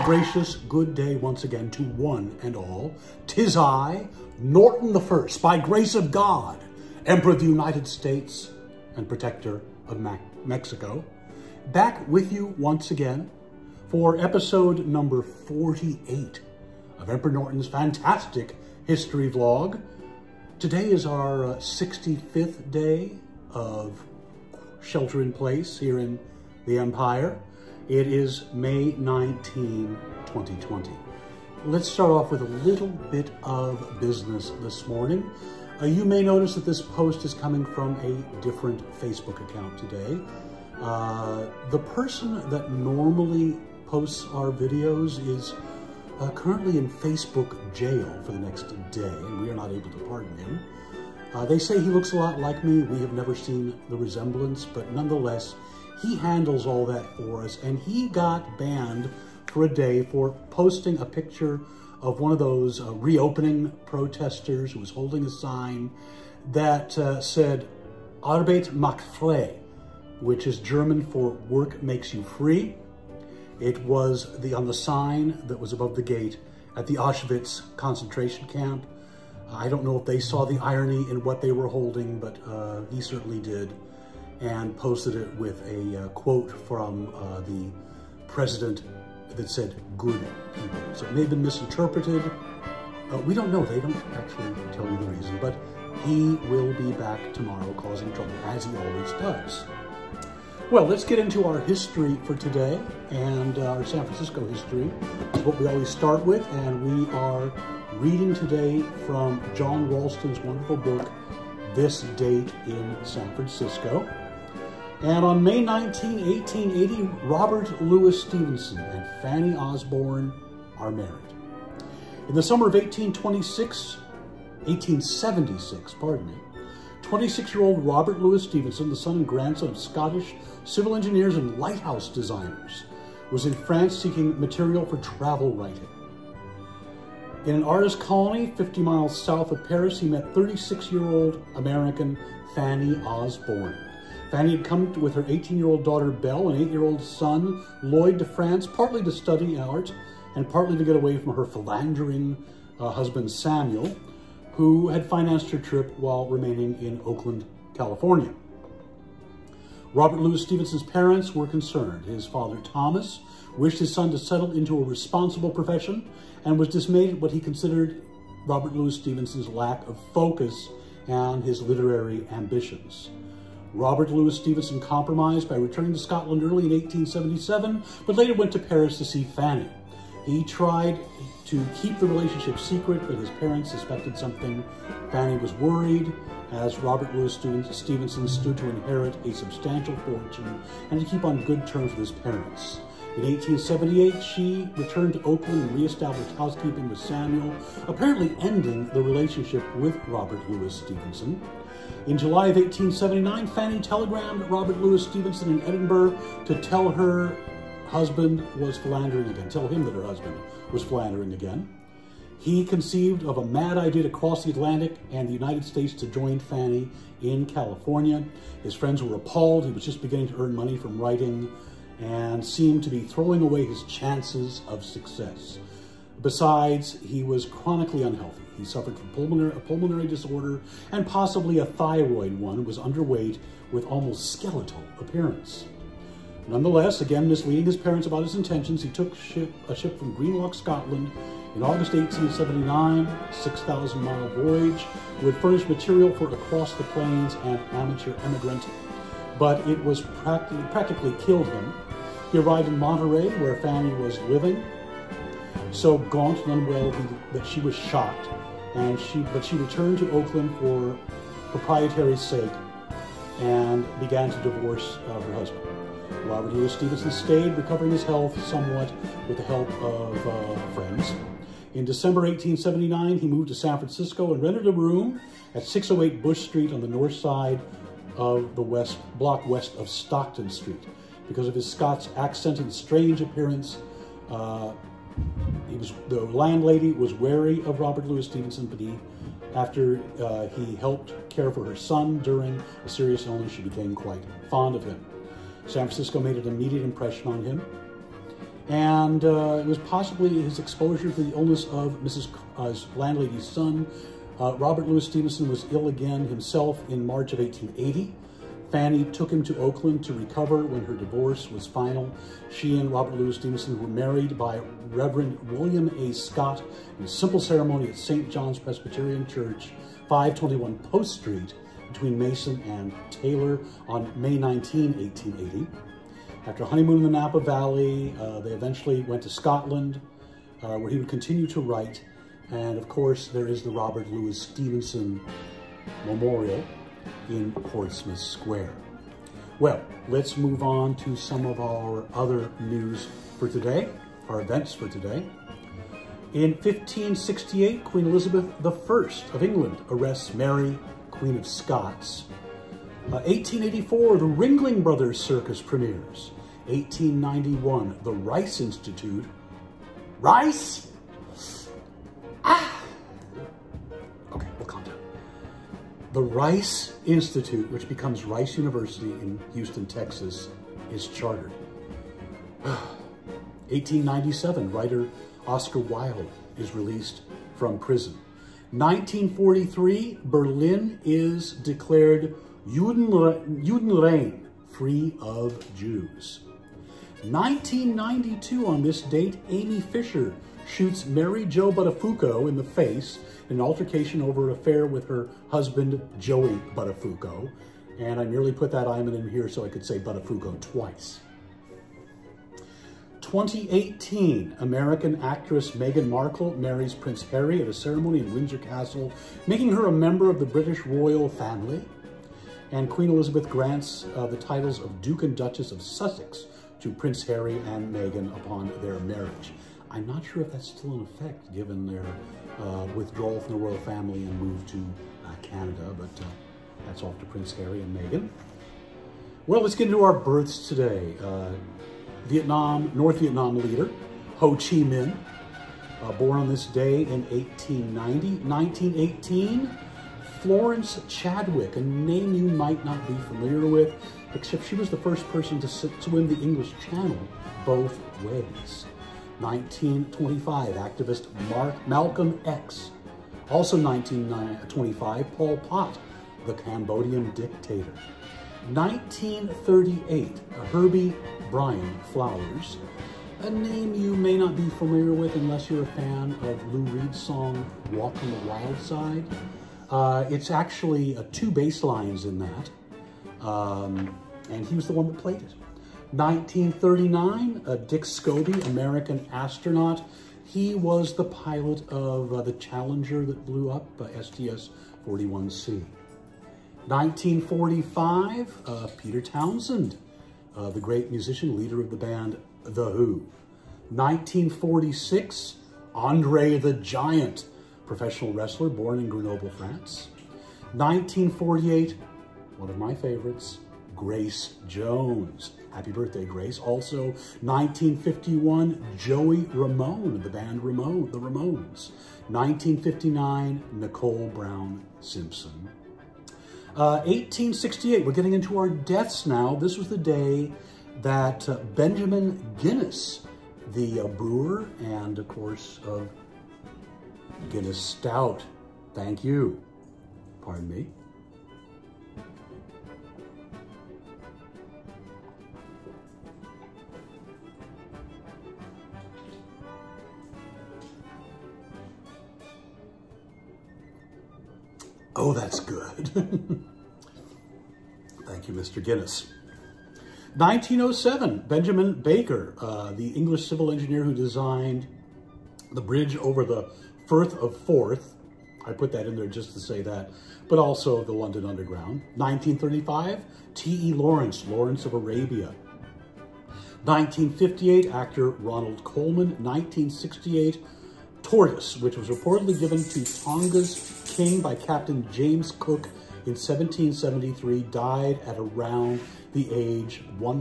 gracious good day once again to one and all. 'Tis I, Norton the First, by grace of God, Emperor of the United States and Protector of Mexico, back with you once again for episode number 48 of Emperor Norton's fantastic history vlog. Today is our 65th day of shelter in place here in the Empire. It is May 19, 2020. Let's start off with a little bit of business this morning. You may notice that this post is coming from a different Facebook account today. The person that normally posts our videos is currently in Facebook jail for the next day, and we are not able to pardon him. They say he looks a lot like me. We have never seen the resemblance, but nonetheless, he handles all that for us, and he got banned for a day for posting a picture of one of those reopening protesters who was holding a sign that said, Arbeit macht frei, which is German for work makes you free. It was on the sign that was above the gate at the Auschwitz concentration camp. I don't know if they saw the irony in what they were holding, but he certainly did, and posted it with a quote from the president that said, good people. So it may have been misinterpreted. We don't know. They don't actually tell you the reason, but he will be back tomorrow causing trouble, as he always does. Well, let's get into our history for today, and our San Francisco history is what we always start with, and we are reading today from John Ralston's wonderful book, This Date in San Francisco. And on May 19, 1880, Robert Louis Stevenson and Fanny Osborne are married. In the summer of 1876, 26-year-old Robert Louis Stevenson, the son and grandson of Scottish civil engineers and lighthouse designers, was in France seeking material for travel writing. In an artist colony 50 miles south of Paris, he met 36-year-old American Fanny Osborne. Fanny had come with her 18-year-old daughter Belle and 8-year-old son Lloyd to France, partly to study art and partly to get away from her philandering husband Samuel, who had financed her trip while remaining in Oakland, California. Robert Louis Stevenson's parents were concerned. His father, Thomas, wished his son to settle into a responsible profession and was dismayed at what he considered Robert Louis Stevenson's lack of focus and his literary ambitions. Robert Louis Stevenson compromised by returning to Scotland early in 1877, but later went to Paris to see Fanny. He tried to keep the relationship secret, but his parents suspected something. Fanny was worried, as Robert Louis Stevenson stood to inherit a substantial fortune and to keep on good terms with his parents. In 1878, she returned to Oakland and reestablished housekeeping with Samuel, apparently ending the relationship with Robert Louis Stevenson. In July of 1879, Fanny telegrammed Robert Louis Stevenson in Edinburgh to tell her husband was philandering again, tell him that her husband was philandering again. He conceived of a mad idea to cross the Atlantic and the United States to join Fanny in California. His friends were appalled. He was just beginning to earn money from writing and seemed to be throwing away his chances of success. Besides, he was chronically unhealthy. He suffered from a pulmonary disorder and possibly a thyroid one, was underweight with almost skeletal appearance. Nonetheless, again misleading his parents about his intentions, he took a ship from Greenlock, Scotland in August 1879, 6,000-mile voyage, would furnish material for Across the Plains and Amateur Emigrant, but it was practically killed him. He arrived in Monterey, where Fanny was living, so gaunt and unwell that she was shocked, but she returned to Oakland for proprietary sake and began to divorce her husband. Robert Louis Stevenson stayed, recovering his health somewhat with the help of friends. In December 1879, he moved to San Francisco and rented a room at 608 Bush Street on the north side of the block west of Stockton Street. Because of his Scots accent and strange appearance, the landlady was wary of Robert Louis Stevenson, but after he helped care for her son during a serious illness, she became quite fond of him. San Francisco made an immediate impression on him. And it was possibly his exposure to the illness of Mrs. landlady's son. Robert Louis Stevenson was ill again himself in March of 1880. Fanny took him to Oakland to recover when her divorce was final. She and Robert Louis Stevenson were married by Reverend William A. Scott in a simple ceremony at St. John's Presbyterian Church, 521 Post Street, between Mason and Taylor on May 19, 1880. After a honeymoon in the Napa Valley, they eventually went to Scotland, where he would continue to write. And of course, there is the Robert Louis Stevenson Memorial in Portsmouth Square. Well, let's move on to some of our other news for today, our events for today. In 1568, Queen Elizabeth I of England arrests Mary, Queen of Scots. 1884, the Ringling Brothers Circus premieres. 1891, the Rice Institute. Rice? Okay, we'll calm down. The Rice Institute, which becomes Rice University in Houston, Texas, is chartered. 1897, writer Oscar Wilde is released from prison. 1943, Berlin is declared Judenrein, free of Jews. 1992, on this date, Amy Fisher shoots Mary Jo Buttafuoco in the face in an altercation over an affair with her husband, Joey Buttafuoco. And I merely put that I'm in here so I could say Buttafuoco twice. 2018, American actress Meghan Markle marries Prince Harry at a ceremony in Windsor Castle, making her a member of the British royal family. And Queen Elizabeth grants the titles of Duke and Duchess of Sussex to Prince Harry and Meghan upon their marriage. I'm not sure if that's still in effect given their withdrawal from the royal family and move to Canada, but that's off to Prince Harry and Meghan. Well, let's get into our births today. North Vietnam leader, Ho Chi Minh, born on this day in 1890. 1918, Florence Chadwick, a name you might not be familiar with, except she was the first person to swim the English Channel both ways. 1925, activist Malcolm X. Also 1925, Pol Pot, the Cambodian dictator. 1938, Herbie Brian Flowers, a name you may not be familiar with unless you're a fan of Lou Reed's song, Walk on the Wild Side. It's actually two bass lines in that, and he was the one that played it. 1939, Dick Scobie, American astronaut. He was the pilot of the Challenger that blew up, STS-41C. 1945, Peter Townsend, the great musician, leader of the band The Who. 1946, Andre the Giant, professional wrestler born in Grenoble, France. 1948, one of my favorites, Grace Jones. Happy birthday, Grace. Also, 1951, Joey Ramone, the band the Ramones. 1959, Nicole Brown Simpson. 1868, we're getting into our deaths now. This was the day that Benjamin Guinness, the brewer and, of course, of Guinness Stout. Thank you. Pardon me. Oh, that's good. Thank you, Mr. Guinness. 1907, Benjamin Baker, the English civil engineer who designed the bridge over the Firth of Forth. I put that in there just to say that, but also the London Underground. 1935, T.E. Lawrence, Lawrence of Arabia. 1958, actor Ronald Colman. 1968, tortoise, which was reportedly given to Tonga's king by Captain James Cook in 1773, died at around the age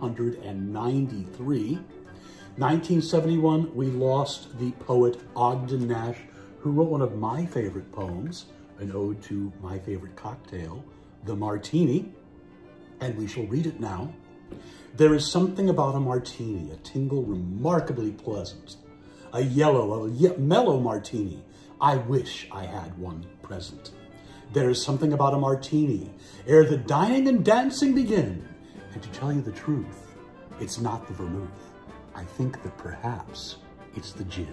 193. 1971, we lost the poet Ogden Nash, who wrote one of my favorite poems, an ode to my favorite cocktail, the Martini, and we shall read it now There is something about a martini, a tingle remarkably pleasant. A mellow martini. I wish I had one present. There is something about a martini, ere the dining and dancing begin. And to tell you the truth, it's not the vermouth. I think that perhaps it's the gin.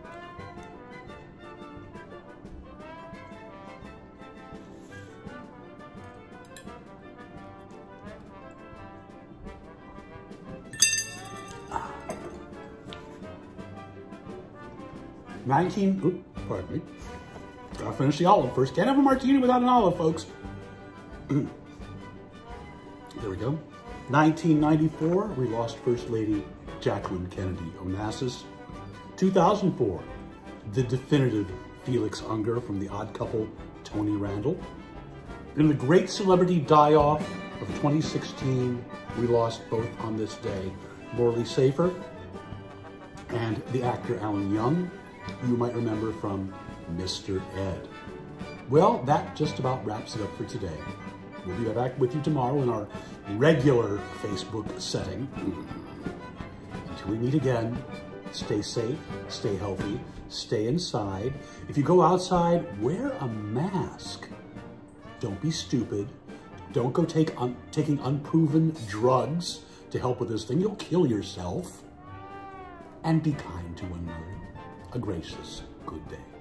Pardon me. Gotta finish the olive first. Can't have a martini without an olive, folks. There we go. 1994, we lost First Lady Jacqueline Kennedy Onassis. 2004, the definitive Felix Unger from The Odd Couple, Tony Randall. In the great celebrity die-off of 2016, we lost both on this day, Morley Safer and the actor Alan Young, you might remember from Mr. Ed. Well, that just about wraps it up for today. We'll be back with you tomorrow in our regular Facebook setting. Until we meet again, stay safe, stay healthy, stay inside. If you go outside, wear a mask. Don't be stupid. Don't go taking unproven drugs to help with this thing. You'll kill yourself. And be kind to one another. A gracious good day.